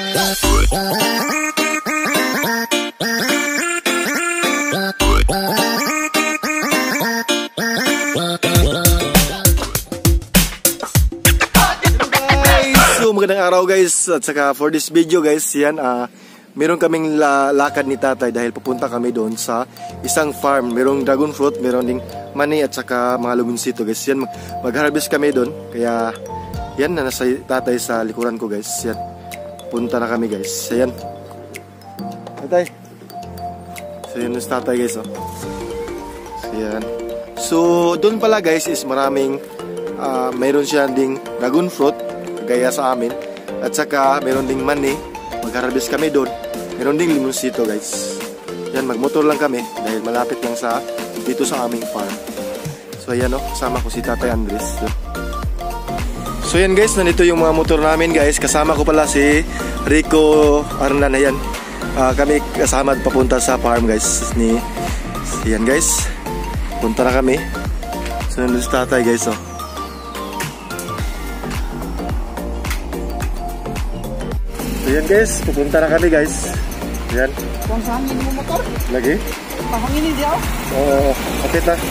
Magandang araw guys, at saka for this video guys, yan, meron kaming lakad ni tatay dahil pupunta kami doon sa isang farm. Merong dragon fruit, meron ding mani at saka mga lumunsito guys. Yan, mag-harvest kami doon, kaya yan, nasa tatay sa likuran ko guys. Yan, punta na kami guys. Yan, tatay. So yan yung tatay guys, oh. So yan. So doon pala guys is maraming mayroon siya ding dragon fruit gaya sa amin, at saka meron ding mani, mag-harvest kami doon. Meron ding limonsito guys. Yan, magmotor lang kami dahil malapit lang sa dito sa aming farm. So ayan, oh, kasama ko si Tatay Andres. So yan guys, nandito yung mga motor namin guys. Kasama ko pala si Rico Arnan. Ayan, kami kasama papunta sa farm guys ni yan guys. Punta na kami. So nandito si Tatay guys, oh. So yan guys, pupunta na kami guys. Yan. Kung saan hangin mo motor? Lagi? Pahanginin di ako? Oo, kapit na.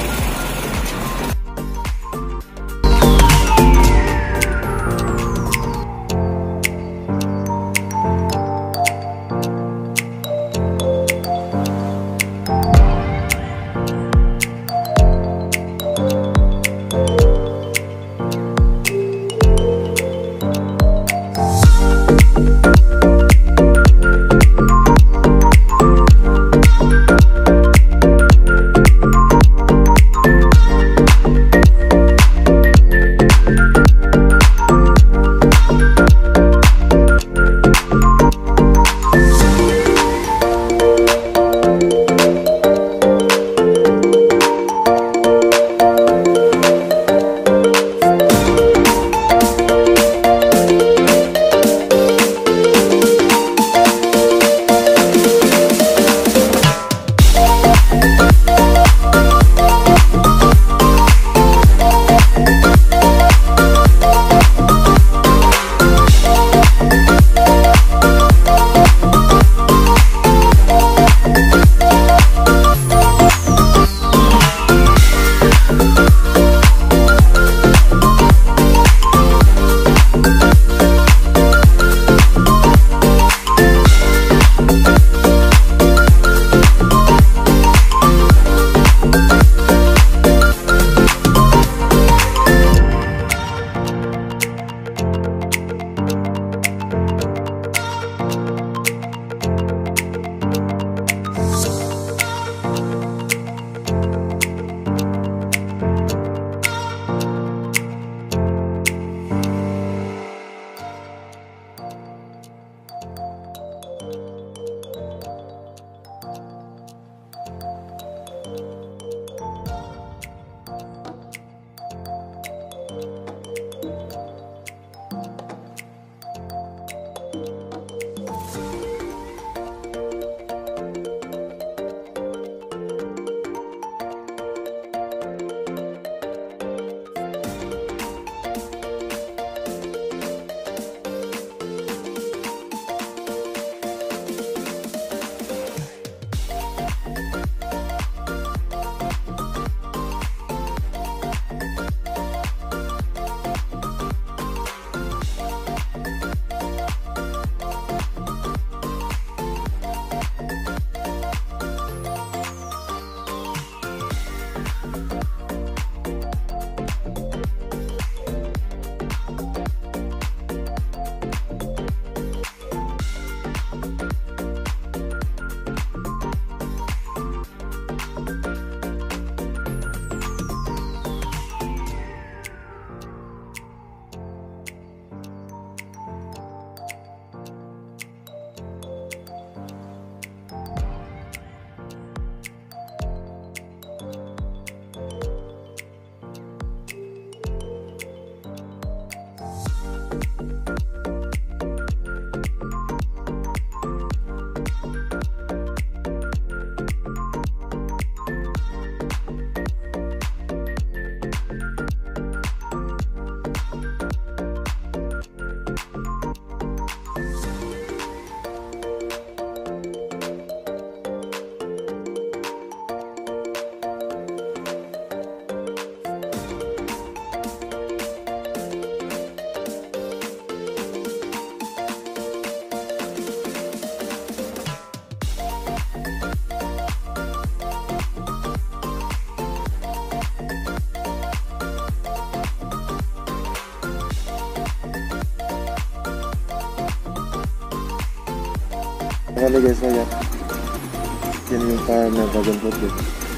Makali guys, na yan. Yan yung farm na dragon fruit guys.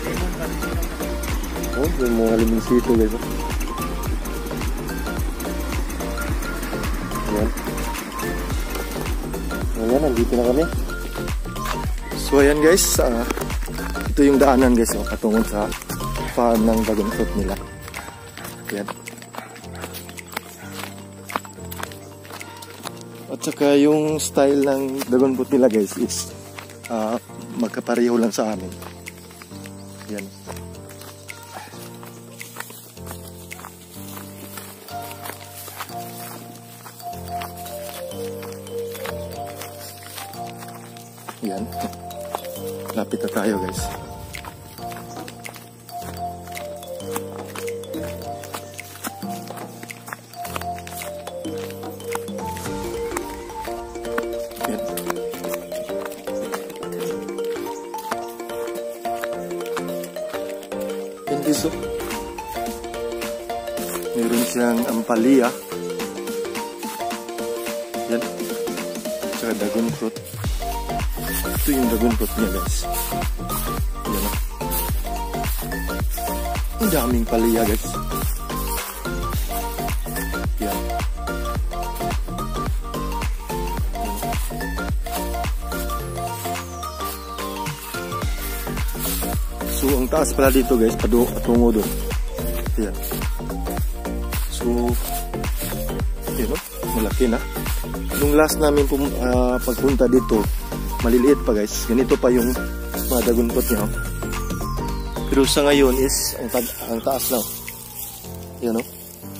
Oh, yung mga liminsito guys. Ayan. Ayan, nandito na kami. So ayan guys, ito yung daanan guys, patungo sa farm ng dragon fruit nila. Ayan. At saka yung style ng dragon fruit nila guys is magkapareho lang sa amin. Ayan. Ayan. Lapit na tayo guys. Ayan. Ayan guys, oh. Meron siyang ampalaya. Ayan. Tsaka dragon fruit. Ito yung dragon fruit niya guys. Ayan, oh. Ang daming palaya guys. Ayan. So ang taas pala dito guys, patungo doon. Ayan. So ayan, oh, malaki na. Nung last namin pagpunta dito, maliliit pa guys. Ganito pa yung mga dragon fruit niya. Oh. Pero sa ngayon is ang taas na. Yan, oh.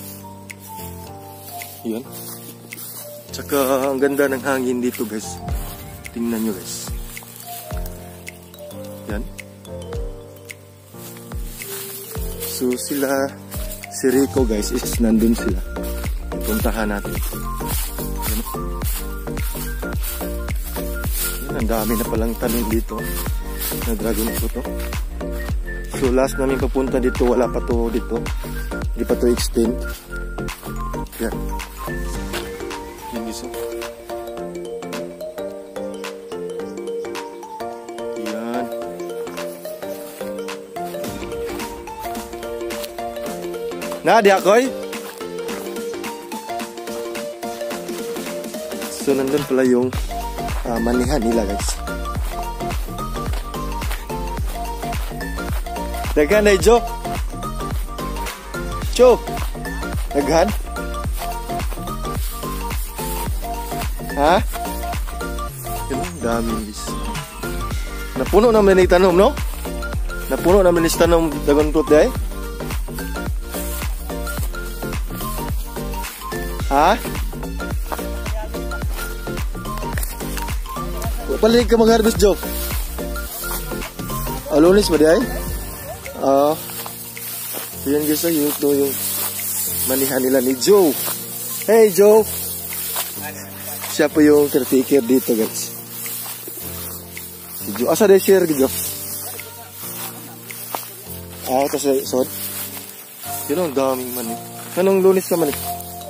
Yan. Tsaka ang ganda ng hangin dito guys. Tingnan nyo guys. Yan. So sila, si Rico guys is nandun sila. Puntahan natin. Yan. Ang dami na palang tanim dito na dragon fruit, oh. So last namin papunta dito, wala pa to dito, hindi pa to extend. Yan. Yan guys, oh. Yan. Di ako'y so nandun pala yung manihan nila guys. Daghan na Jo. Jo. Daghan. Ha? Yan, dami guys. Napuno naman ni tanom, no? Napuno naman ni tanom dragon fruit dai. Ha? Balik ka mag-harvest, Jo. Lunes ba di ay? So yan guys, ito yung manihan nila ni Joe. Hey Joe! Siya po yung caretaker dito guys. Si Joe. Asa day share Joe? Ito sa sod. Yun ang daming mani. Anong lunes ka mani?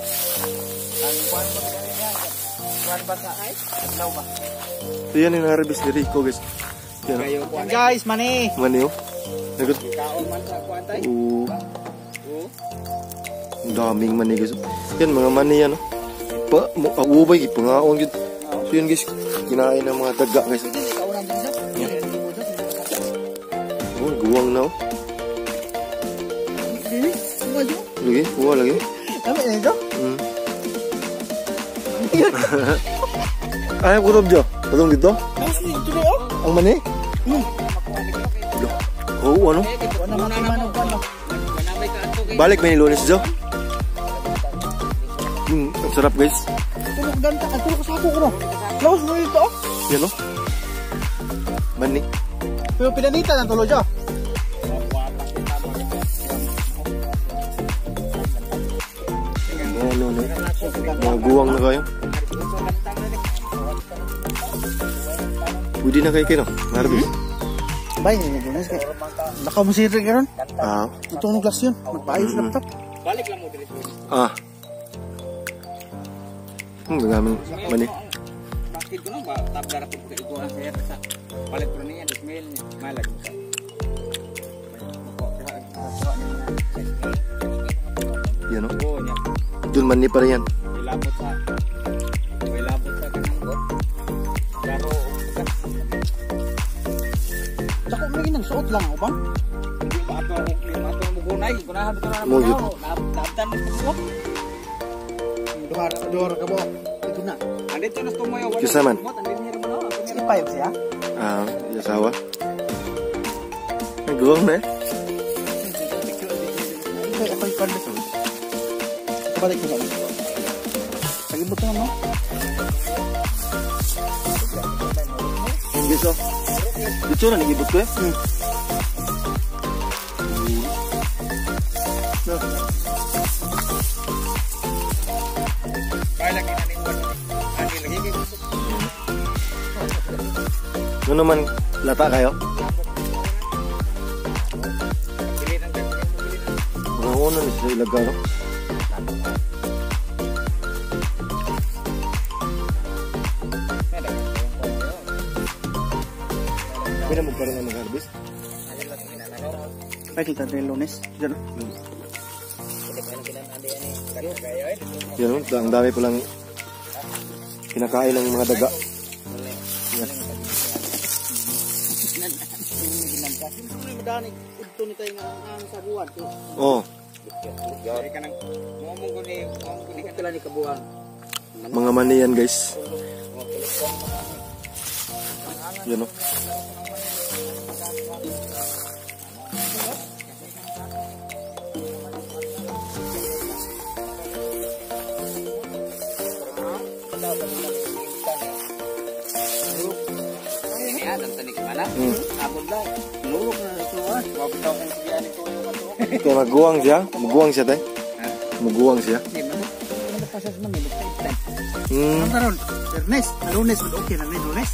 So yan yung harvest ni Rico guys. Yan, guys, mani. mani oh. Nagot. Ang daming mani guys. Yan mga mani yan oh. Ubay pangaon gid. So yan guys, kinain ng mga daga guys. Oh, guwang na oh. Lagi, kuha lagi. Dami na ito? Ayaw kutob Jo. Patong dito? Mas dito na yun? Ang mani? Oo, ano? Balik may Lunes Jo. Ang sarap guys. Tulog ganta, tulog sa ako ko no. Laos mo dito oh. Yan oh. Mani. Pero pinanita ng tulog Jo. Ano, mga guwang na kayo. Pwede na kayo kayo, Narvis. Bay, nakaw mo sirin ka ron? Itong glass yun, magpaayos laptop. Balik lang mo dito. Magaming mani. sakit ko no ba tabla ra pud kay ko sir sa palit pro niya dismail niya malag sa. Yan o. Oo niya. Doon man ni pa rin yan. Ilabot sa kanang bot. Laro Sako mo ginang suot lang o bang? hindi pa ato mo gunay kunahan to na Mo yun. nabtan mo. Duhar ka bo. Ito na. Andito na tumoy wala. Kisa man? Ipayog siya. Ah, yasawa. Nagawang na eh. Ako yung karnes o. Kabalik ko ba? Sagibot na mo. Hindi so. Dito na nagibot ko eh. Kaya lagi na ning ani lagi kay Ano naman lata kayo? pili nang Mga uno ni sa ilaga no? Pwede mo pa rin ang mag-harvest? Ay, kita rin lunes. Diyan. Yan o, ang dami palang kinakain ng mga daga. Yes. Madani, ito ni tayo ang sabuan. Oh, Yari ka nang momong ko ni Kailan ni kabuan? mga mani yan guys. Yan o. Yan ang tanik mana. Abot lang. Lulok na ito ah. Wag daw kung siya ni ko yung ato. Kaya maguwang siya. Maguwang siya tayo. Maguwang siya. Hindi mo. Ano pa sa namin? Hmm. Ano karon? Ernest, lunes, okay lang ni lunes.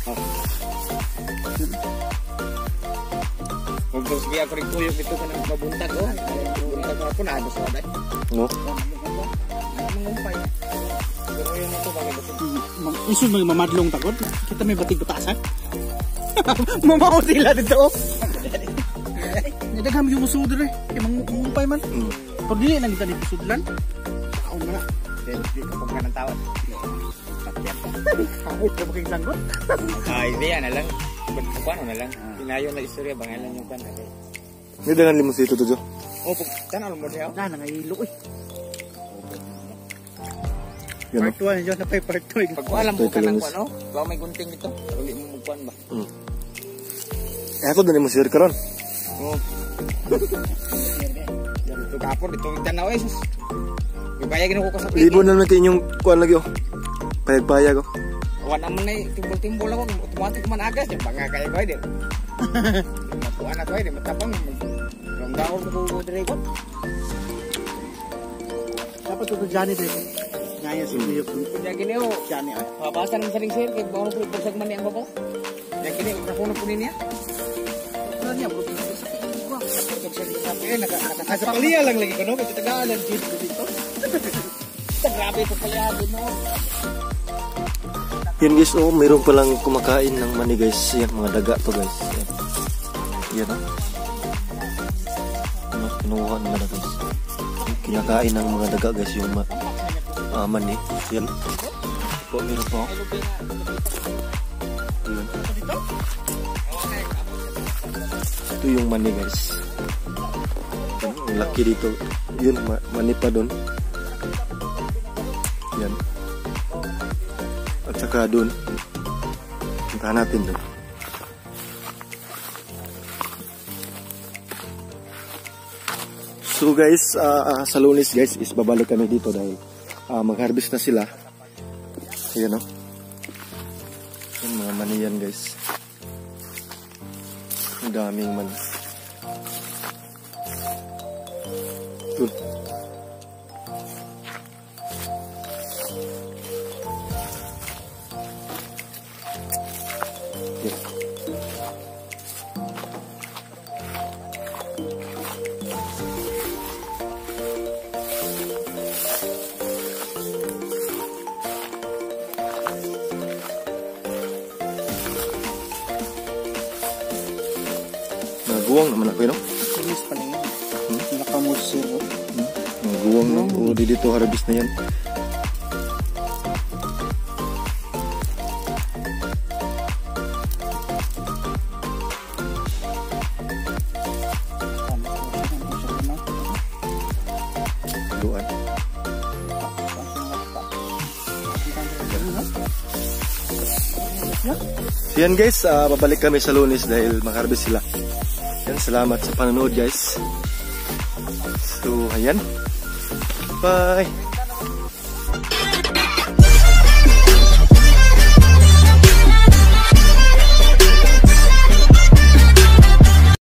Kung sige ako rin kuyo ito ka nang mabuntag oh. Buntag ako na ano sa waday. No? Mangumpay. Pero yun ito bagay gusto. Isun mo yung mamadlong takot. Kita may batig batasan. Mamaw sila dito. Nadagham yung usod rin. Kaya mangumpay man. Pero dili lang kita dito usudlan. Kaon na. Hindi ka pong ganang tawad. Kahit ka making sanggot. Hindi yan na lang. Paano na lang. Pinayo na istorya bangalan yung pan. Hindi dengan limos dito to, Jo. Oh, tanong mo siya. Na, nangahilo eh. Yan o. Part 1 yun, napay part 2. Pag alam mo ka ng ano, baka may gunting ito. Uli mo magkuhan ba? Eh, ito din limos sir karon. Oo. Yan ito kapon, ito yung tanaw eh. sus. May bayagin ako sa Libo na naman yung kuhan lagi oh. Payag-payag oh. Wala naman na timbol-timbol ako. Automatic man agas. Yung banga kaya ko eh. Matuan ako eh. Matapang. Yung dahon ko direko. Dapat ito Johnny dito. Ngaya si Leo. Kaya gini o. Johnny ay. Mabasa ng saling sir. Kaya bawang po ipagsag man niya ang babaw. Kaya gini. Nakunan po niya. Ano niya bro? Nasa paliya lang lagi ko no. Kasi taga-alan dito. Grabe ito paliya din no. Yan guys, oh, mayroon palang kumakain ng mani guys. Yan, mga daga to guys. Yan oh. Ano, kinuha nila na guys. Kinakain ng mga daga guys yung mani. Yan. Po, meron po. Yan. Ito yung mani guys. Yan, ang laki dito. Yun, mani pa doon. Yan. At saka doon. Puntahan natin doon. So guys, sa Lunes guys, is babalik kami dito dahil mag-harvest na sila. Ayan o. Yung mga mani yan guys. Ang daming mani. Doon. guwang naman ako, no? Finish pa lang yan. Nakamusir. Mga guwang, no? O, di dito harabis na yan. Luan. So yan guys, babalik kami sa Lunes dahil makarbis sila. Yan, salamat sa panonood guys. So ayan, bye.